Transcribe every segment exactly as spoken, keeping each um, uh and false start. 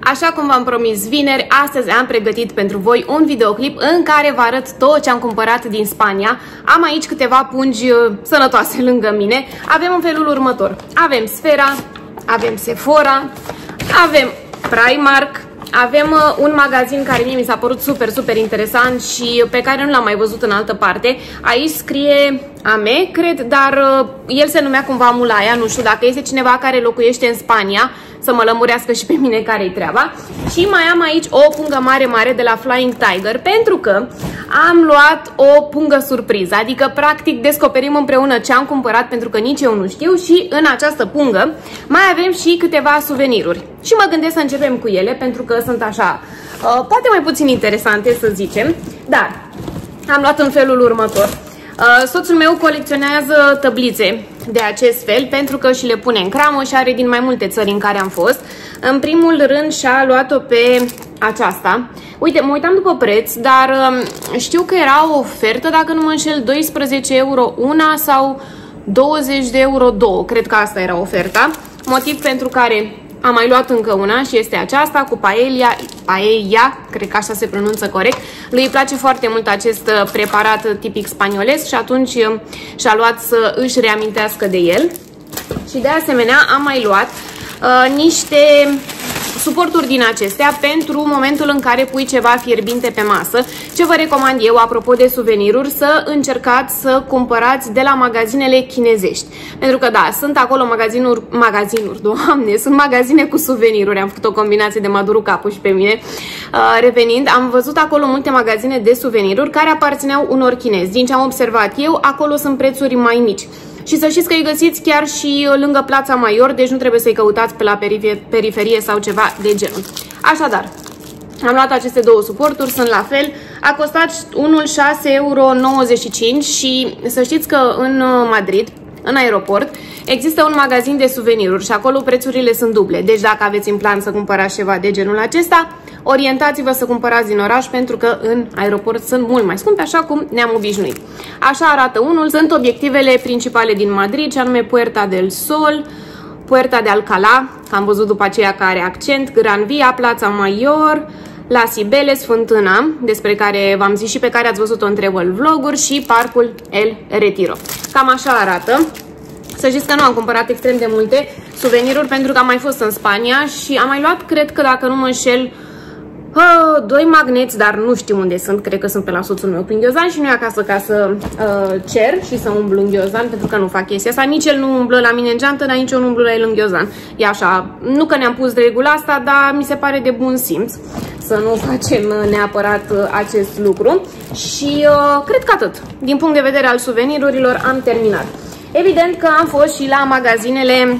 Așa cum v-am promis vineri, astăzi am pregătit pentru voi un videoclip în care vă arăt tot ce am cumpărat din Spania. Am aici câteva pungi sănătoase lângă mine. Avem în felul următor. Avem Sfera, avem Sephora, avem Primark, avem un magazin care mie mi s-a părut super, super interesant și pe care nu l-am mai văzut în altă parte. Aici scrie Ame, cred, dar el se numea cumva Mulaia, nu știu dacă este cineva care locuiește în Spania să mă lămurească și pe mine care-i treaba. Și mai am aici o pungă mare, mare de la Flying Tiger, pentru că am luat o pungă surpriză, adică practic descoperim împreună ce am cumpărat, pentru că nici eu nu știu, și în această pungă mai avem și câteva suveniruri. Și mă gândesc să începem cu ele, pentru că sunt așa, uh, poate mai puțin interesante să zicem, dar am luat în felul următor. Uh, soțul meu colecționează tăblițe de acest fel pentru că și le pune în cramă și are din mai multe țări în care am fost. În primul rând și-a luat-o pe aceasta. Uite, mă uitam după preț, dar uh, știu că era o ofertă, dacă nu mă înșel, doisprezece euro una sau douăzeci de euro două. Cred că asta era oferta. Motiv pentru care am mai luat încă una și este aceasta cu paella, paella, cred că așa se pronunță corect. Lui îi place foarte mult acest preparat tipic spaniolesc și atunci și-a luat să își reamintească de el. Și de asemenea am mai luat uh, niște suporturi din acestea pentru momentul în care pui ceva fierbinte pe masă. Ce vă recomand eu, apropo de suveniruri, să încercați să cumpărați de la magazinele chinezești. Pentru că da, sunt acolo magazinuri, magazinuri, doamne, sunt magazine cu suveniruri. Am făcut o combinație de Maduru Capu și pe mine. Uh, revenind, am văzut acolo multe magazine de suveniruri care aparțineau unor chinezi. Din ce am observat eu, acolo sunt prețuri mai mici. Și să știți că îi găsiți chiar și lângă Plața Maior, deci nu trebuie să-i căutați pe la periferie sau ceva de genul. Așadar, am luat aceste două suporturi, sunt la fel. A costat unul șase euro nouăzeci și cinci și să știți că în Madrid, în aeroport, există un magazin de suveniruri și acolo prețurile sunt duble. Deci dacă aveți în plan să cumpărați ceva de genul acesta, orientați-vă să cumpărați din oraș, pentru că în aeroport sunt mult mai scumpe, așa cum ne-am obișnuit. Așa arată unul. Sunt obiectivele principale din Madrid, și anume Puerta del Sol, Puerta de Alcalá, am văzut după aceea că are accent, Gran Via, Plața Maior, La Cibeles, Fântâna, despre care v-am zis și pe care ați văzut-o în travel vloguri, și Parcul El Retiro. Cam așa arată. Să știți că nu am cumpărat extrem de multe suveniruri pentru că am mai fost în Spania și am mai luat, cred că dacă nu mă înșel, Uh, doi magneți, dar nu știu unde sunt, cred că sunt pe la soțul meu prin ghiozdan și nu e acasă ca să uh, cer și să umblu în ghiozdan, pentru că nu fac chestia asta. Nici el nu umblă la mine în geantă, dar nici eu nu umblu la el în ghiozdan. E așa, nu că ne-am pus de regula asta, dar mi se pare de bun simț să nu facem neapărat uh, acest lucru. Și uh, cred că atât. Din punct de vedere al suvenirurilor am terminat. Evident că am fost și la magazinele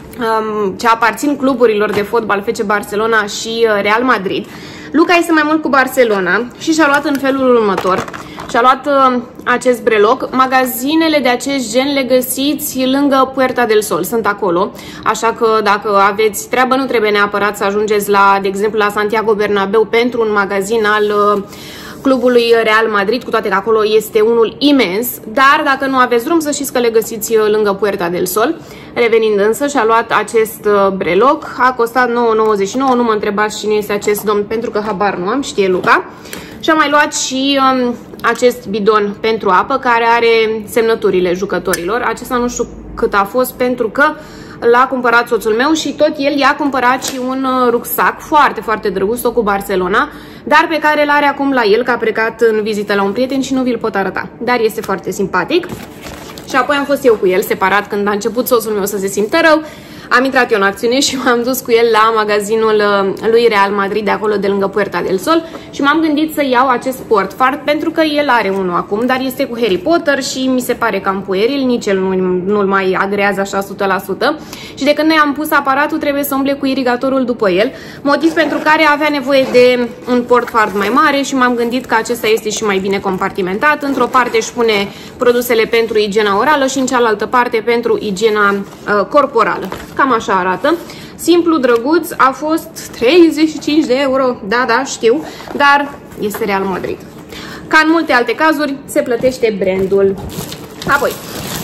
um, ce aparțin cluburilor de fotbal, F C Barcelona și uh, Real Madrid. Luca este mai mult cu Barcelona și și-a luat în felul următor. Și-a luat uh, acest breloc. Magazinele de acest gen le găsiți lângă Puerta del Sol, sunt acolo. Așa că dacă aveți treabă, nu trebuie neapărat să ajungeți la, de exemplu, la Santiago Bernabéu pentru un magazin al uh, clubului Real Madrid, cu toate că acolo este unul imens, dar dacă nu aveți drum, să știți că le găsiți lângă Puerta del Sol. Revenind însă, și-a luat acest breloc, a costat nouă nouăzeci și nouă, nu mă întrebați cine este acest domn, pentru că habar nu am, știe Luca. Și am mai luat și um, acest bidon pentru apă, care are semnăturile jucătorilor. Acesta nu știu cât a fost, pentru că l-a cumpărat soțul meu și tot el i-a cumpărat și un rucsac foarte, foarte drăguț, tot cu Barcelona, dar pe care l-are acum la el, că a plecat în vizită la un prieten și nu vi-l pot arăta. Dar este foarte simpatic. Și apoi am fost eu cu el separat când a început soțul meu să se simtă rău. Am intrat eu în acțiune și m-am dus cu el la magazinul lui Real Madrid de acolo de lângă Puerta del Sol și m-am gândit să iau acest portfart pentru că el are unul acum, dar este cu Harry Potter și mi se pare cam pueril, nici el nu, nu-l mai agrează așa o sută la sută și de când noi am pus aparatul trebuie să umble cu irigatorul după el, motiv pentru care avea nevoie de un portfart mai mare și m-am gândit că acesta este și mai bine compartimentat. Într-o parte își pune produsele pentru igiena orală și în cealaltă parte pentru igiena uh, corporală. Cam așa arată. Simplu, drăguț, a fost treizeci și cinci de euro. Da, da, știu, dar este Real Madrid. Ca în multe alte cazuri, se plătește brandul. Apoi,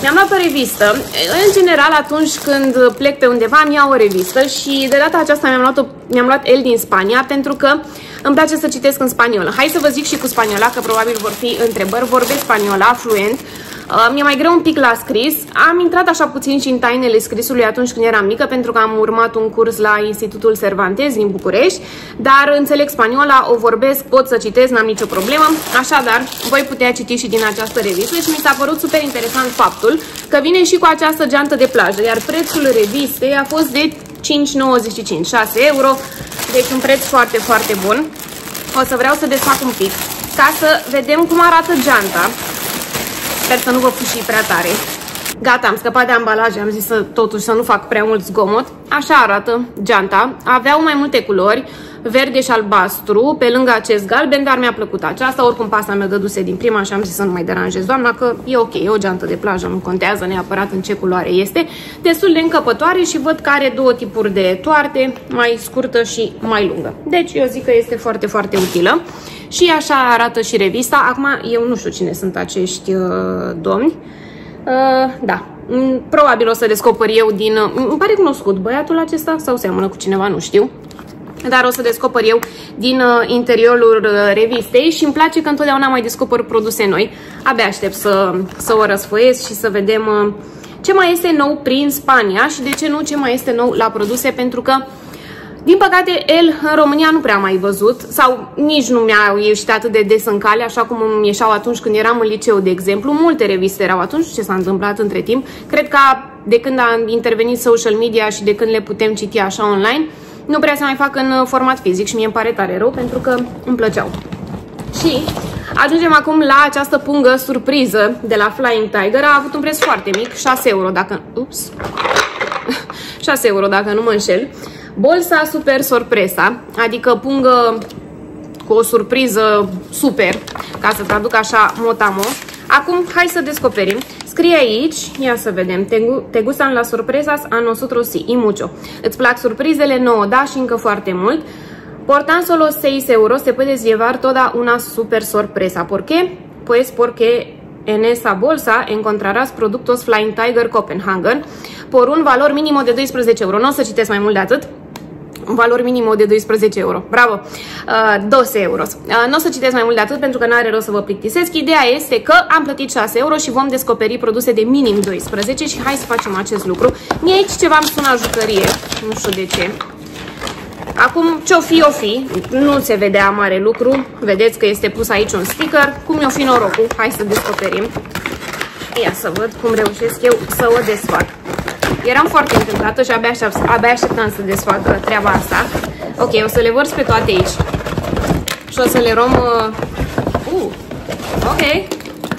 Mi-am luat o revistă. În general, atunci când plec pe undeva, îmi iau o revistă și de data aceasta mi-am luat, mi-am luat El din Spania, pentru că îmi place să citesc în spaniolă. Hai să vă zic și cu spaniola, că probabil vor fi întrebări. Vorbesc spaniola fluent. Uh, Mi-e mai greu un pic la scris. Am intrat așa puțin și în tainele scrisului atunci când eram mică, pentru că am urmat un curs la Institutul Cervantes din București, dar înțeleg spaniola, o vorbesc, pot să citesc, n-am nicio problemă. Așadar, voi putea citi și din această revistă și mi s-a părut super interesant faptul că vine și cu această geantă de plajă, iar prețul revistei a fost de cinci nouăzeci și cinci, șase euro, deci un preț foarte, foarte bun. O să vreau să desfac un pic ca să vedem cum arată geanta. Sper să nu vă fuși prea tare. Gata, am scăpat de ambalaje, am zis să, totuși să nu fac prea mult zgomot. Așa arată geanta. Aveau mai multe culori, verde și albastru, pe lângă acest galben, dar mi-a plăcut aceasta. Oricum pasta mi-a dăduse din prima și am zis să nu mai deranjez doamna, că e ok, e o geantă de plajă, nu contează neapărat în ce culoare este. Destul de încăpătoare și văd că are două tipuri de toarte, mai scurtă și mai lungă. Deci eu zic că este foarte, foarte utilă. Și așa arată și revista. Acum eu nu știu cine sunt acești uh, domni. Uh, da, probabil o să descoper eu din... Uh, îmi pare cunoscut băiatul acesta sau seamănă cu cineva, nu știu. Dar o să descoper eu din uh, interiorul uh, revistei și îmi place că întotdeauna mai descoper produse noi. Abia aștept să, să o răsfoiesc și să vedem uh, ce mai este nou prin Spania și de ce nu ce mai este nou la produse, pentru că din păcate, El în România nu prea am mai văzut sau nici nu mi-au ieșit atât de des în cale, așa cum îmi ieșeau atunci când eram în liceu, de exemplu. Multe reviste erau atunci, ce s-a întâmplat între timp. Cred că de când a intervenit social media și de când le putem citi așa online, nu prea se mai fac în format fizic și mie îmi pare tare rău, pentru că îmi plăceau. Și ajungem acum la această pungă surpriză de la Flying Tiger. A avut un preț foarte mic, șase euro dacă... Ups! șase euro dacă nu mă înșel. Bolsa Super Sorpresa, adică pungă cu o surpriză super, ca să traduc așa motamo. Acum, hai să descoperim. Scrie aici, ia să vedem, te, te gustan las sorpresas a nosotros sí, y mucho. Îți plac surprizele? Nouă, da, și încă foarte mult. Por tan solo seis euros te puedes llevar toda una super sorpresa. ¿Por qué? Pues porque en esa bolsa encontrarás productos Flying Tiger Copenhagen por un valor minimo de doisprezece euro. Nu o să citesc mai mult de atât. Un valor minim de doisprezece euro. Bravo! Uh, doisprezece euro. Uh, nu o să citesc mai mult de atât pentru că nu are rost să vă plictisesc. Ideea este că am plătit șase euro și vom descoperi produse de minim doisprezece și hai să facem acest lucru. Mie aici ceva îmi sună jucărie. Nu știu de ce. Acum, ce-o fi, o fi. Nu se vedea mare lucru. Vedeți că este pus aici un sticker. Cum i-o fi norocul? Hai să descoperim. Ia să văd cum reușesc eu să o desfac. Eram foarte încântată și abia, aștept, abia așteptam să desfac treaba asta. Ok, o să le vărs pe toate aici. Și o să le rom... Uh, uh ok.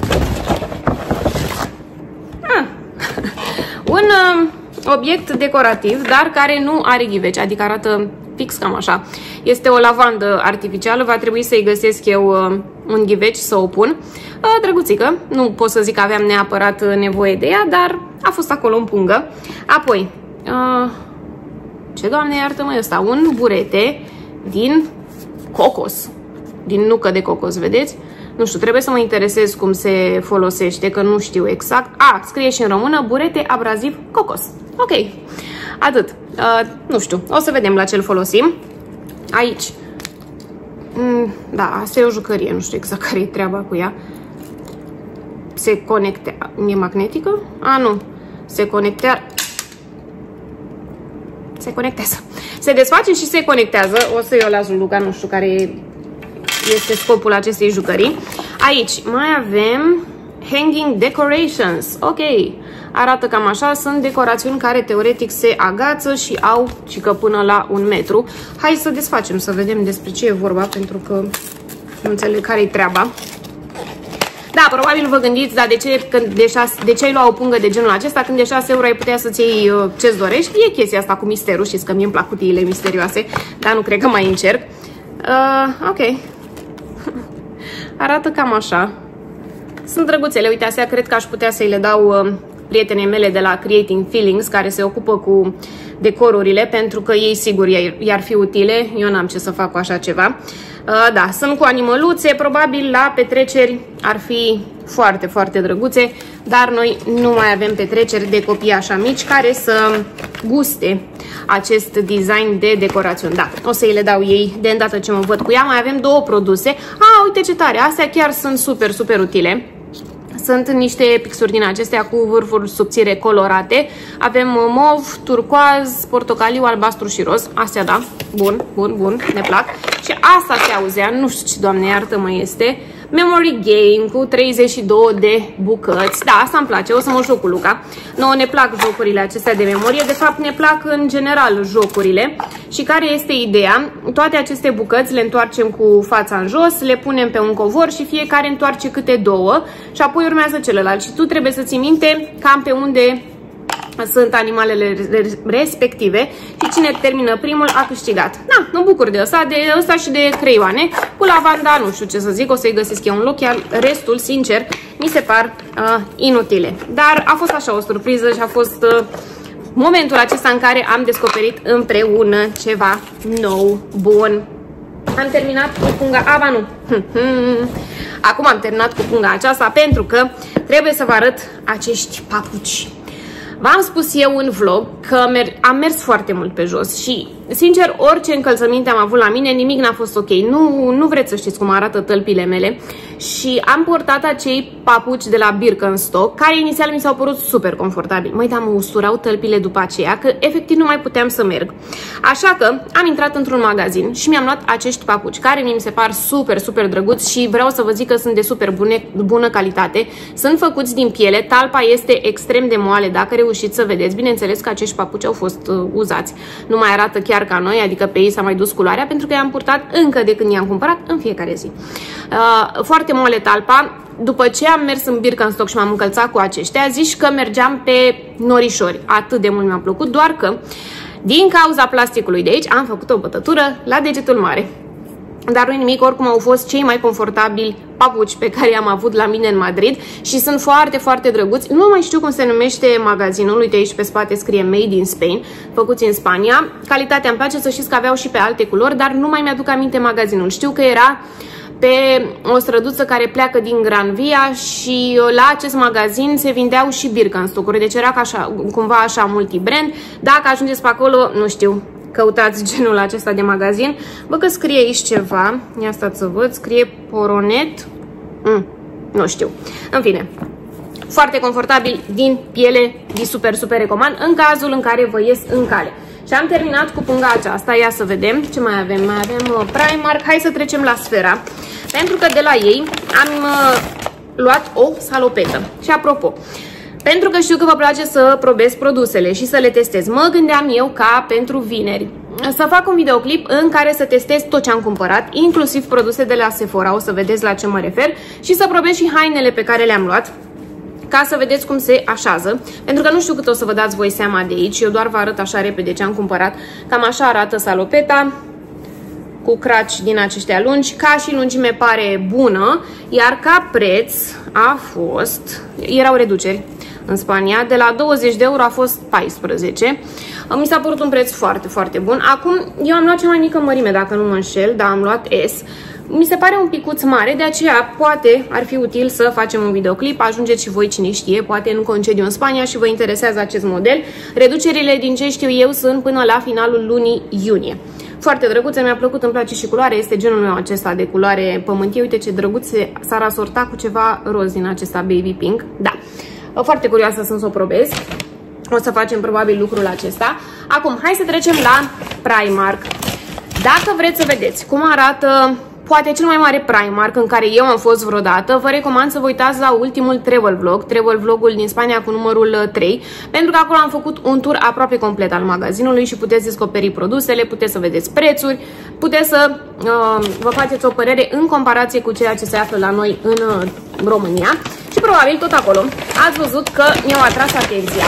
Ah. Un uh, obiect decorativ, dar care nu are ghiveci, adică arată fix cam așa. Este o lavandă artificială, va trebui să-i găsesc eu uh, un ghiveci să o pun. Uh, drăguțică, nu pot să zic că aveam neapărat nevoie de ea, dar a fost acolo în pungă. Apoi, uh, ce doamne iartă-mă ăsta? Un burete din cocos, din nucă de cocos, vedeți? Nu știu, trebuie să mă interesez cum se folosește, că nu știu exact. A, scrie și în română, burete abraziv cocos. Ok, atât. Uh, nu știu, o să vedem la ce-l folosim. Aici. Mm, da, asta e o jucărie, nu știu exact care e treaba cu ea. Se conectează. E magnetică? A, nu. Se conectează. Se conectează. Se desface și se conectează. O să eu las Luca, nu știu care este scopul acestei jucării. Aici mai avem Hanging Decorations. Ok. Arată cam așa. Sunt decorațiuni care teoretic se agață și au și că până la un metru. Hai să desfacem, să vedem despre ce e vorba, pentru că nu înțeleg care-i treaba. Da, probabil vă gândiți, dar de ce, când de, șase, de ce ai lua o pungă de genul acesta când de șase euro ai putea să-ți iei uh, ce-ți dorești? E chestia asta cu misterul, știți că mie îmi plac cutiile misterioase, dar nu cred că mai încerc. Uh, ok. Arată cam așa. Sunt drăguțele, uite, astea cred că aș putea să-i le dau uh, prietenei mele de la Creating Feelings, care se ocupă cu decorurile, pentru că ei sigur i-ar fi utile, eu n-am ce să fac cu așa ceva. Uh, da, sunt cu animăluțe, probabil la petreceri ar fi foarte, foarte drăguțe, dar noi nu mai avem petreceri de copii așa mici care să guste acest design de decorațiuni. Da, o să îi le dau ei de îndată ce mă văd cu ea. Mai avem două produse. Ah, uite ce tare, astea chiar sunt super, super utile. Sunt niște pixuri din acestea cu vârfuri subțire colorate. Avem mov, turcoaz, portocaliu, albastru și roz. Astea, da, bun, bun, bun, ne plac. Și asta se auzea, nu știu ce, Doamne iartă-mă, este Memory Game cu treizeci și două de bucăți. Da, asta îmi place, o să mă joc cu Luca. Nouă ne plac jocurile acestea de memorie, de fapt ne plac în general jocurile. Și care este ideea? Toate aceste bucăți le întoarcem cu fața în jos, le punem pe un covor și fiecare întoarce câte două și apoi urmează celălalt. Și tu trebuie să ții minte cam pe unde sunt animalele respective și cine termină primul a câștigat. Da, mă bucur de ăsta, de ăsta și de creioane. Cu lavanda nu știu ce să zic, o să-i găsesc eu un loc, iar restul, sincer, mi se par uh, inutile. Dar a fost așa o surpriză și a fost uh, momentul acesta în care am descoperit împreună ceva nou, bun. Am terminat cu punga, aba nu, acum am terminat cu punga aceasta pentru că trebuie să vă arăt acești papuci. V-am spus eu în vlog că mer am mers foarte mult pe jos și, sincer, orice încălțăminte am avut la mine, nimic n-a fost ok. Nu, nu vreți să știți cum arată tălpile mele. Și am portat acei papuci de la Birkenstock, care inițial mi s-au părut super confortabili. Măi, dar mă usturau tălpile după aceea, că efectiv nu mai puteam să merg. Așa că am intrat într-un magazin și mi-am luat acești papuci, care mi se par super, super drăguți și vreau să vă zic că sunt de super bune, bună calitate. Sunt făcuți din piele, talpa este extrem de moale, dacă reușiți să vedeți. Bineînțeles că acești papuci au fost uh, uzați. Nu mai arată chiar ca noi, adică pe ei s-a mai dus culoarea, pentru că i-am purtat încă de când i-am cumpărat în fiecare zi. Uh, foarte moale talpa. După ce am mers în Birkenstock și m-am încălțat cu aceștia, zici că mergeam pe norișori. Atât de mult mi-a plăcut, doar că din cauza plasticului de aici am făcut o bătătură la degetul mare. Dar nu nimic, oricum au fost cei mai confortabili papuci pe care i-am avut la mine în Madrid și sunt foarte, foarte drăguți. Nu mai știu cum se numește magazinul, uite aici pe spate scrie Made in Spain, făcuți în Spania. Calitatea îmi place, să știți că aveau și pe alte culori, dar nu mai mi-aduc aminte magazinul. Știu că era pe o străduță care pleacă din Gran Via și la acest magazin se vindeau și Birkenstock-uri, deci era ca așa, cumva așa multibrand. Dacă ajungeți pe acolo, nu știu, căutați genul acesta de magazin. Văd că scrie aici ceva, ia stați să văd, scrie Poronet, mm, nu știu, în fine. Foarte confortabil, din piele, vi super, super recomand în cazul în care vă ies în cale. Și am terminat cu punga aceasta, ia să vedem ce mai avem. Mai avem uh, Primark, hai să trecem la Sfera, pentru că de la ei am uh, luat o salopetă. Și apropo, pentru că știu că vă place să probez produsele și să le testez, mă gândeam eu ca pentru vineri să fac un videoclip în care să testez tot ce am cumpărat, inclusiv produse de la Sephora, o să vedeți la ce mă refer, și să probez și hainele pe care le-am luat, ca să vedeți cum se așează, pentru că nu știu cât o să vă dați voi seama de aici, eu doar vă arăt așa repede ce am cumpărat. Cam așa arată salopeta, cu craci din aceștia lungi, ca și lungime pare bună, iar ca preț a fost, erau reduceri în Spania, de la douăzeci de euro a fost paisprezece. Mi s-a părut un preț foarte, foarte bun. Acum, eu am luat cea mai mică mărime, dacă nu mă înșel, dar am luat S. Mi se pare un picuț mare, de aceea poate ar fi util să facem un videoclip. Ajungeți și voi, cine știe, poate în concediu în Spania și vă interesează acest model. Reducerile, din ce știu eu, sunt până la finalul lunii iunie. Foarte drăguță, mi-a plăcut, îmi place și culoarea, este genul meu acesta de culoare pământie. Uite ce drăguț, s-ar asorta cu ceva roz din acesta baby pink. Da, foarte curioasă sunt să o probez. O să facem probabil lucrul acesta. Acum, hai să trecem la Primark. Dacă vreți să vedeți cum arată poate cel mai mare Primark în care eu am fost vreodată, vă recomand să vă uitați la ultimul travel vlog, travel vlogul din Spania cu numărul trei, pentru că acolo am făcut un tur aproape complet al magazinului și puteți descoperi produsele, puteți să vedeți prețuri, puteți să uh, vă faceți o părere în comparație cu ceea ce se află la noi în uh, România. Și probabil tot acolo ați văzut că mi-au atras atenția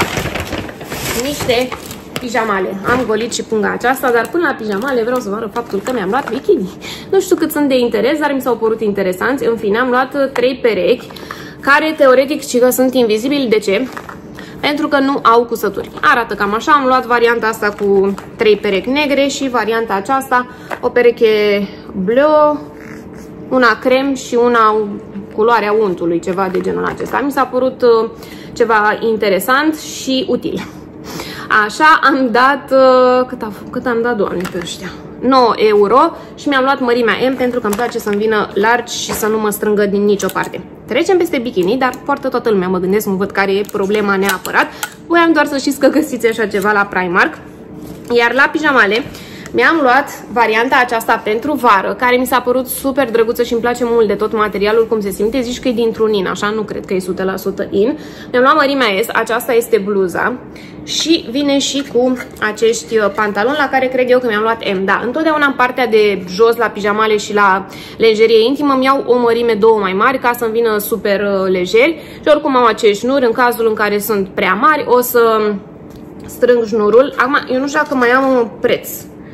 niște pijamale. Am golit și punga aceasta, dar până la pijamale vreau să vă arăt faptul că mi-am luat bikini. Nu știu cât sunt de interes, dar mi s-au părut interesanți. În fine, am luat trei perechi, care teoretic și că sunt invizibili. De ce? pentru că nu au cusături. Arată cam așa, am luat varianta asta cu trei perechi negre și varianta aceasta, o pereche bleu, una crem și una culoarea untului, ceva de genul acesta. Mi s-a părut uh, ceva interesant și util. Așa, am dat, uh, cât, a, cât am dat, Doamne, pe ăștia? nouă euro și mi-am luat mărimea M pentru că îmi place să-mi vină largi și să nu mă strângă din nicio parte. Trecem peste bikini, dar poartă toată lumea, mă gândesc, nu văd care e problema neapărat. Voiam doar să știți că găsiți așa ceva la Primark. Iar la pijamale mi-am luat varianta aceasta pentru vară, care mi s-a părut super drăguță și îmi place mult de tot materialul, cum se simte. Zici că e dintr-un in, așa, nu cred că e o sută la sută in. Mi-am luat mărimea S, aceasta este bluza și vine și cu acești pantaloni la care cred eu că mi-am luat M. Da, întotdeauna în partea de jos la pijamale și la lenjerie intimă îmi iau o mărime două mai mari ca să-mi vină super lejeri și oricum am acești șnuri. În cazul în care sunt prea mari o să strâng șnurul. Acum, eu nu știu dacă mai am un preț.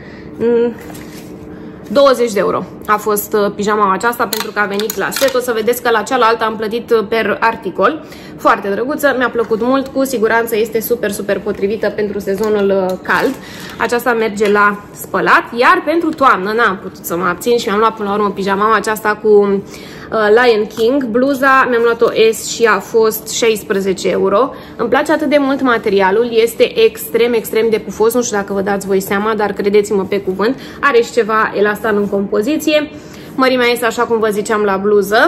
douăzeci de euro a fost pijama aceasta pentru că a venit la set. O să vedeți că la cealaltă am plătit per articol. Foarte drăguță, mi-a plăcut mult, cu siguranță este super, super potrivită pentru sezonul cald. Aceasta merge la spălat, iar pentru toamnă n-am putut să mă abțin și mi-am luat până la urmă pijama aceasta cu uh, Lion King. Bluza mi-am luat o S și a fost șaisprezece euro. Îmi place atât de mult materialul, este extrem, extrem de pufos, nu știu dacă vă dați voi seama, dar credeți-mă pe cuvânt. Are și ceva elastan în compoziție. Mărimea este așa cum vă ziceam la bluză,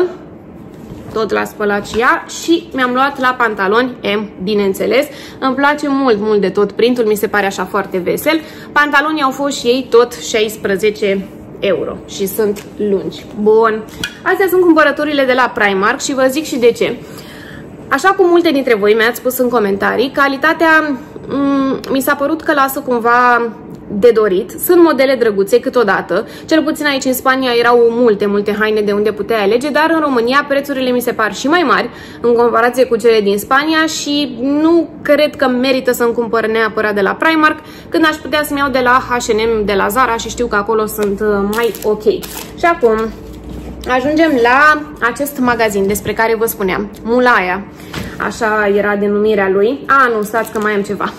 tot la spălat și ea, și mi-am luat la pantaloni M, bineînțeles. Îmi place mult, mult de tot printul, mi se pare așa foarte vesel. Pantalonii au fost și ei tot șaisprezece euro și sunt lungi. Bun, astea sunt cumpărăturile de la Primark și vă zic și de ce. Așa cum multe dintre voi mi-ați spus în comentarii, calitatea mi s-a părut că lasă cumva de dorit. Sunt modele drăguțe câteodată, cel puțin aici în Spania erau multe, multe haine de unde puteai alege, dar în România prețurile mi se par și mai mari în comparație cu cele din Spania și nu cred că merită să-mi cumpăr neapărat de la Primark, când aș putea să-mi iau de la H and M, de la Zara și știu că acolo sunt mai ok. Și acum ajungem la acest magazin despre care vă spuneam, Mulaia, așa era denumirea lui. A, nu, stați că mai am ceva.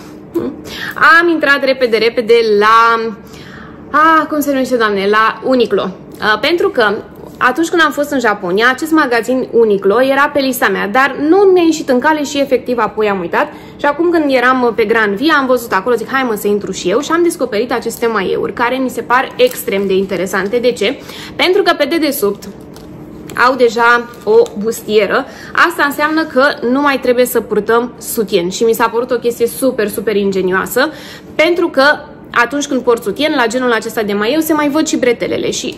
Am intrat repede, repede la, a, cum se numește, Doamne, la Uniqlo. A, pentru că atunci când am fost în Japonia, acest magazin Uniqlo era pe lista mea, dar nu mi-a ieșit în cale și efectiv apoi am uitat. Și acum când eram pe Gran Via, am văzut acolo, zic, hai mă să intru și eu, și am descoperit aceste maieuri, care mi se par extrem de interesante. De ce? Pentru că pe dedesubt au deja o bustieră. Asta înseamnă că nu mai trebuie să purtăm sutien și mi s-a părut o chestie super, super ingenioasă, pentru că atunci când port sutien, la genul acesta de maieu, se mai văd și bretelele și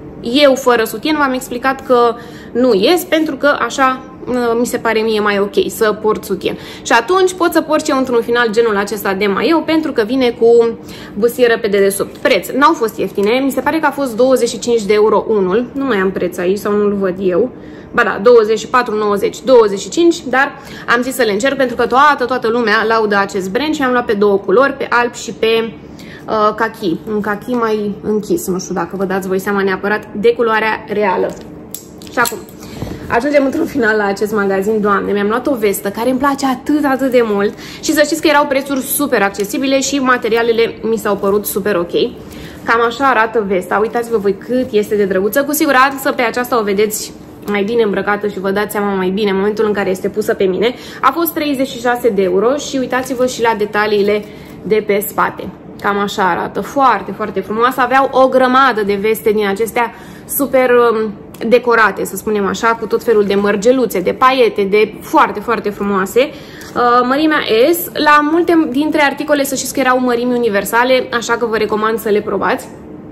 eu fără sutien v-am explicat că nu ies, pentru că așa mi se pare mie mai ok să port sutien. Și atunci pot să port și eu într-un final genul acesta de maieu, pentru că vine cu bustieră pe dedesubt. Preț, n-au fost ieftine, mi se pare că a fost douăzeci și cinci de euro unul, nu mai am preț aici sau nu-l văd eu. Ba da, douăzeci și patru nouăzeci, douăzeci și cinci, dar am zis să le încerc pentru că toată, toată lumea laudă acest brand și am luat pe două culori, pe alb și pe uh, kaki. Un kaki mai închis, nu știu dacă vă dați voi seama neapărat de culoarea reală. Și acum ajungem într-un final la acest magazin. Doamne, mi-am luat o vestă care îmi place atât, atât de mult și să știți că erau prețuri super accesibile și materialele mi s-au părut super ok. Cam așa arată vesta. Uitați-vă voi cât este de drăguță. Cu siguranță pe aceasta o vedeți mai bine îmbrăcată și vă dați seama mai bine în momentul în care este pusă pe mine. A fost treizeci și șase de euro și uitați-vă și la detaliile de pe spate. Cam așa arată. Foarte, foarte frumoasă. Aveau o grămadă de veste din acestea super decorate, să spunem așa, cu tot felul de mărgeluțe, de paiete, de foarte, foarte frumoase. Mărimea S. La multe dintre articole să știți că erau mărimi universale, așa că vă recomand să le probați.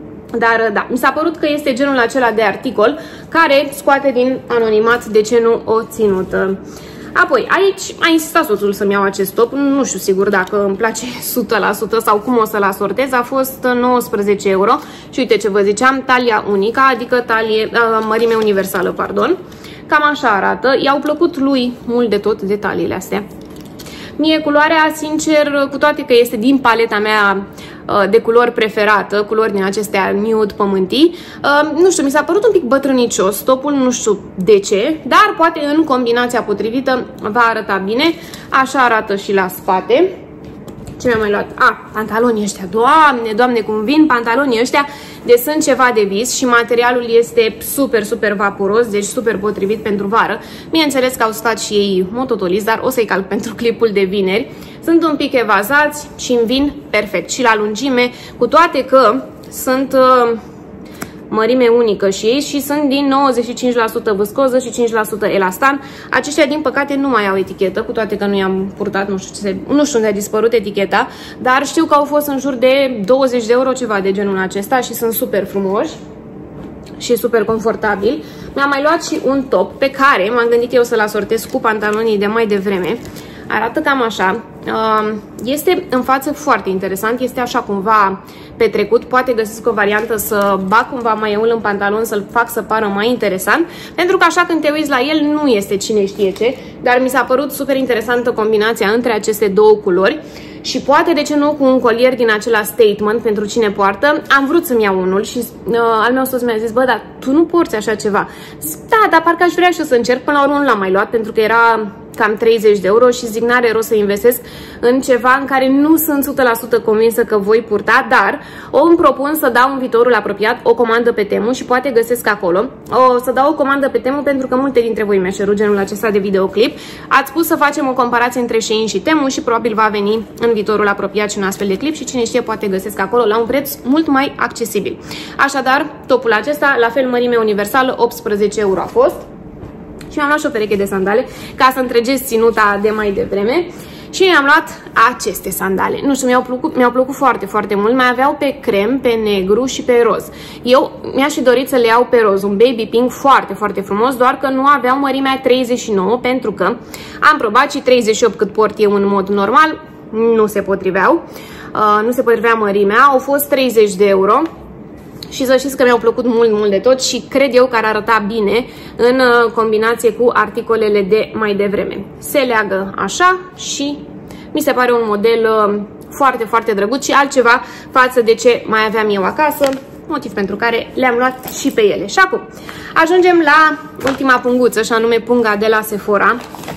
Dar da, mi s-a părut că este genul acela de articol care scoate din anonimat de ce nu o ținută. Apoi, aici a insistat soțul să-mi iau acest top, nu știu sigur dacă îmi place o sută la sută sau cum o să-l asortez, a fost nouăsprezece euro și uite ce vă ziceam, talia unică, adică talie, mărime universală, pardon. Cam așa arată, i-au plăcut lui mult de tot detaliile astea. Mie culoarea, sincer, cu toate că este din paleta mea de culori preferată, culori din acestea nude pământii. Nu știu, mi s-a părut un pic bătrânicios topul, nu știu de ce, dar poate în combinația potrivită va arăta bine. Așa arată și la spate. Ce mi-am mai luat? A, pantalonii ăștia. Doamne, doamne, cum vin pantalonii ăștia. Deci sunt ceva de vis și materialul este super, super vaporos, deci super potrivit pentru vară. Bineînțeles că au stat și ei mototoliți, dar o să-i calc pentru clipul de vineri. Sunt un pic evazați și îmi vin perfect și la lungime, cu toate că sunt uh, mărime unică și ei și sunt din nouăzeci și cinci la sută viscoză și cinci la sută elastan. Aceștia, din păcate, nu mai au etichetă, cu toate că nu i-am purtat, nu știu, ce se, nu știu unde a dispărut eticheta, dar știu că au fost în jur de douăzeci de euro, ceva de genul acesta, și sunt super frumoși și super confortabil. Mi-am mai luat și un top pe care m-am gândit eu să-l asortez cu pantalonii de mai devreme. Arată cam așa. Este în față foarte interesant, este așa cumva petrecut, poate găsesc o variantă să bag cumva maioul în pantalon, să-l fac să pară mai interesant, pentru că așa când te uiți la el nu este cine știe ce, dar mi s-a părut super interesantă combinația între aceste două culori și poate, de ce nu, cu un colier din acela statement pentru cine poartă. Am vrut să-mi iau unul și uh, al meu soț mi-a zis, bă, dar tu nu porți așa ceva. Zic, da, dar parcă aș vrea și eu să încerc. Până la urmă nu l-am mai luat pentru că era cam treizeci de euro și zic, n-are rost să investesc în ceva în care nu sunt o sută la sută convinsă că voi purta, dar o îmi propun să dau în viitorul apropiat o comandă pe Temu și poate găsesc acolo. O să dau o comandă pe Temu pentru că multe dintre voi mi-a cerut genul acesta de videoclip. Ați spus să facem o comparație între Shein și Temu și probabil va veni în viitorul apropiat și un astfel de clip și cine știe poate găsesc acolo la un preț mult mai accesibil. Așadar, topul acesta, la fel mărime universală, optsprezece euro a fost. Și mi-am luat și o pereche de sandale ca să întregesc ținuta de mai devreme. Și mi-am luat aceste sandale. Nu știu, mi-au plăcut, mi-au plăcut foarte, foarte mult. Mai aveau pe crem, pe negru și pe roz. Eu mi-aș fi dorit să le iau pe roz, un baby pink foarte, foarte frumos, doar că nu aveau mărimea treizeci și nouă, pentru că am probat și treizeci și opt cât port eu în mod normal, nu se potriveau. Uh, nu se potrivea mărimea, au fost treizeci de euro. Și să știți că mi-au plăcut mult, mult de tot și cred eu că ar arăta bine în combinație cu articolele de mai devreme. Se leagă așa și mi se pare un model foarte, foarte drăguț și altceva față de ce mai aveam eu acasă, motiv pentru care le-am luat și pe ele. Și acum ajungem la ultima punguță, și anume punga de la Sephora.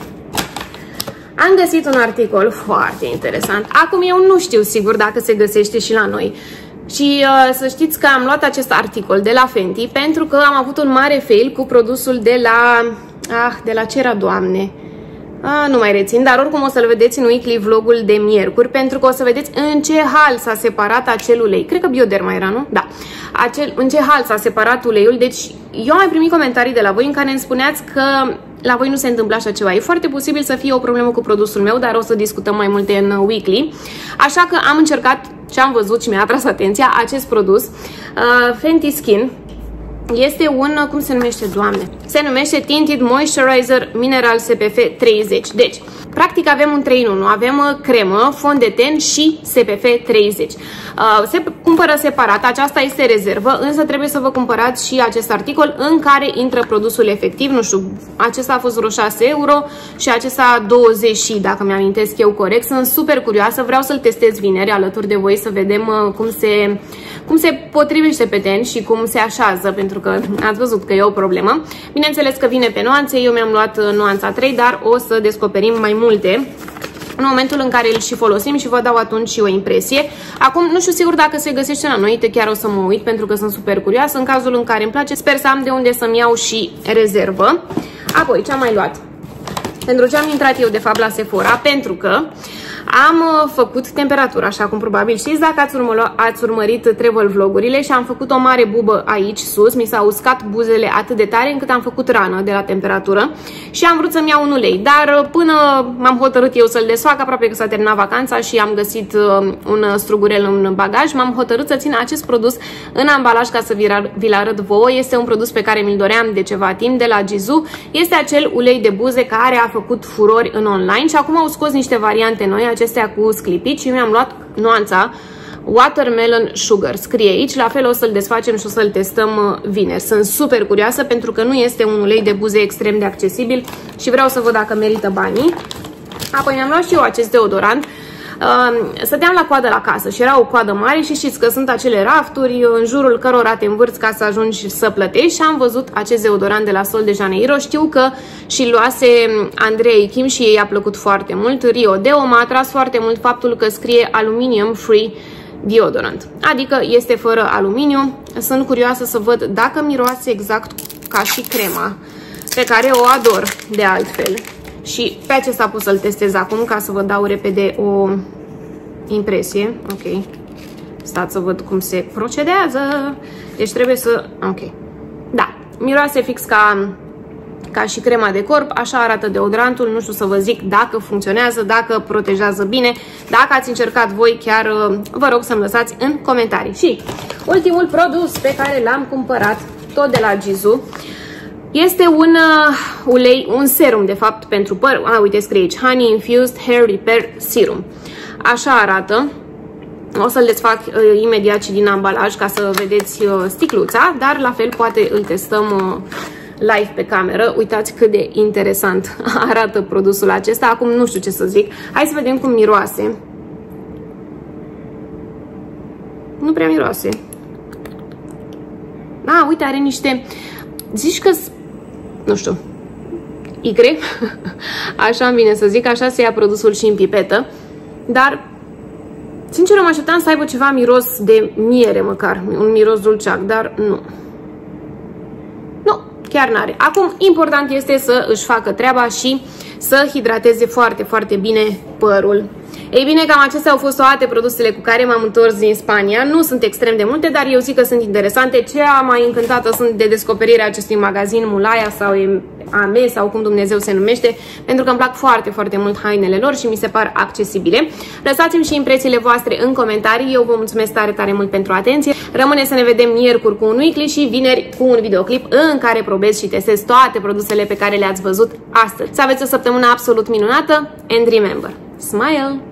Am găsit un articol foarte interesant. Acum eu nu știu sigur dacă se găsește și la noi. Și uh, să știți că am luat acest articol de la Fenty pentru că am avut un mare fail cu produsul de la... Ah, de la ce era, Doamne? Ah, nu mai rețin, dar oricum o să-l vedeți în weekly vlogul de miercuri, pentru că o să vedeți în ce hal s-a separat acel ulei. Cred că Bioderma era, nu? Da. Acel, în ce hal s-a separat uleiul. Deci eu am mai primit comentarii de la voi în care îmi spuneați că la voi nu se întâmplă așa ceva. E foarte posibil să fie o problemă cu produsul meu, dar o să discutăm mai multe în weekly. Așa că am încercat și am văzut și mi-a atras atenția acest produs, uh, Fenty Skin. Este un, cum se numește, Doamne? Se numește Tinted Moisturizer Mineral S P F treizeci. Deci, practic avem un trei în unu. Avem cremă, fond de ten și S P F treizeci. Uh, se cumpără separat, aceasta este rezervă, însă trebuie să vă cumpărați și acest articol în care intră produsul efectiv. Nu știu, acesta a fost vreo șase euro și acesta douăzeci și, dacă mi-amintesc eu corect. Sunt super curioasă, vreau să-l testez vineri alături de voi să vedem uh, cum se... cum se potrivește pe ten și cum se așează, pentru că ați văzut că e o problemă. Bineînțeles că vine pe nuanțe, eu mi-am luat nuanța trei, dar o să descoperim mai multe în momentul în care îl și folosim și vă dau atunci și o impresie. Acum nu știu sigur dacă se găsește la noi, chiar o să mă uit pentru că sunt super curioasă. În cazul în care îmi place, sper să am de unde să-mi iau și rezervă. Apoi, ce am mai luat? Pentru ce am intrat eu de fapt la Sephora? Pentru că am făcut temperatură, așa cum probabil știți dacă ați, urmă, ați urmărit travel vlogurile, și am făcut o mare bubă aici sus, mi s-au uscat buzele atât de tare încât am făcut rană de la temperatură și am vrut să-mi iau un ulei, dar până m-am hotărât eu să-l desfac, aproape că s-a terminat vacanța și am găsit un strugurel în bagaj, m-am hotărât să țin acest produs în ambalaj ca să vi-l arăt vouă. Este un produs pe care mi-l doream de ceva timp, de la Jizu. Este acel ulei de buze care a făcut furori în online și acum au scos niște variante noi, acestea cu sclipici, și mi-am luat nuanța Watermelon Sugar. Scrie aici, la fel o să-l desfacem și o să-l testăm vineri. Sunt super curioasă pentru că nu este un ulei de buze extrem de accesibil și vreau să văd dacă merită banii. Apoi mi-am luat și eu acest deodorant. Stăteam la coadă la casă și era o coadă mare și știți că sunt acele rafturi în jurul cărora te învârți ca să ajungi să plătești și am văzut acest deodorant de la Sol de Janeiro. Știu că și luase Andrei Kim și ei a plăcut foarte mult. Rio Deo m-a atras foarte mult faptul că scrie aluminium free deodorant, adică este fără aluminiu. Sunt curioasă să văd dacă miroase exact ca și crema, pe care o ador de altfel. Și pe acesta pot să-l testez acum ca să vă dau repede o impresie. Ok. Stați să văd cum se procedează. Deci trebuie să... Ok. Da. Miroase fix ca, ca și crema de corp. Așa arată deodorantul. Nu știu să vă zic dacă funcționează, dacă protejează bine. Dacă ați încercat voi, chiar vă rog să-mi lăsați în comentarii. Și ultimul produs pe care l-am cumpărat, tot de la Jizu, este un uh, ulei, un serum de fapt pentru păr. A, uite, scrie aici Honey Infused Hair Repair Serum. Așa arată. O să-l desfac uh, imediat și din ambalaj ca să vedeți uh, sticluța, dar la fel poate îl testăm uh, live pe cameră. Uitați cât de interesant arată produsul acesta. Acum nu știu ce să zic. Hai să vedem cum miroase. Nu prea miroase. Ah, uite, are niște... Zici că... Nu știu. Icre. Așa îmi vine să zic. Așa se ia produsul și în pipetă. Dar, sincer, mă așteptam să aibă ceva miros de miere măcar. Un miros dulceac, dar nu. Nu, chiar n-are. Acum, important este să își facă treaba și să hidrateze foarte, foarte bine părul. Ei bine, cam acestea au fost toate produsele cu care m-am întors din Spania. Nu sunt extrem de multe, dar eu zic că sunt interesante. Cea mai încântată sunt de descoperirea acestui magazin Mulaya sau A M E sau cum Dumnezeu se numește, pentru că îmi plac foarte, foarte mult hainele lor și mi se par accesibile. Lăsați-mi și impresiile voastre în comentarii. Eu vă mulțumesc tare, tare mult pentru atenție. Rămâne să ne vedem miercuri cu un weekly și vineri cu un videoclip în care probez și testez toate produsele pe care le-ați văzut astăzi. Să aveți o săptămână absolut minunată and remember, smile!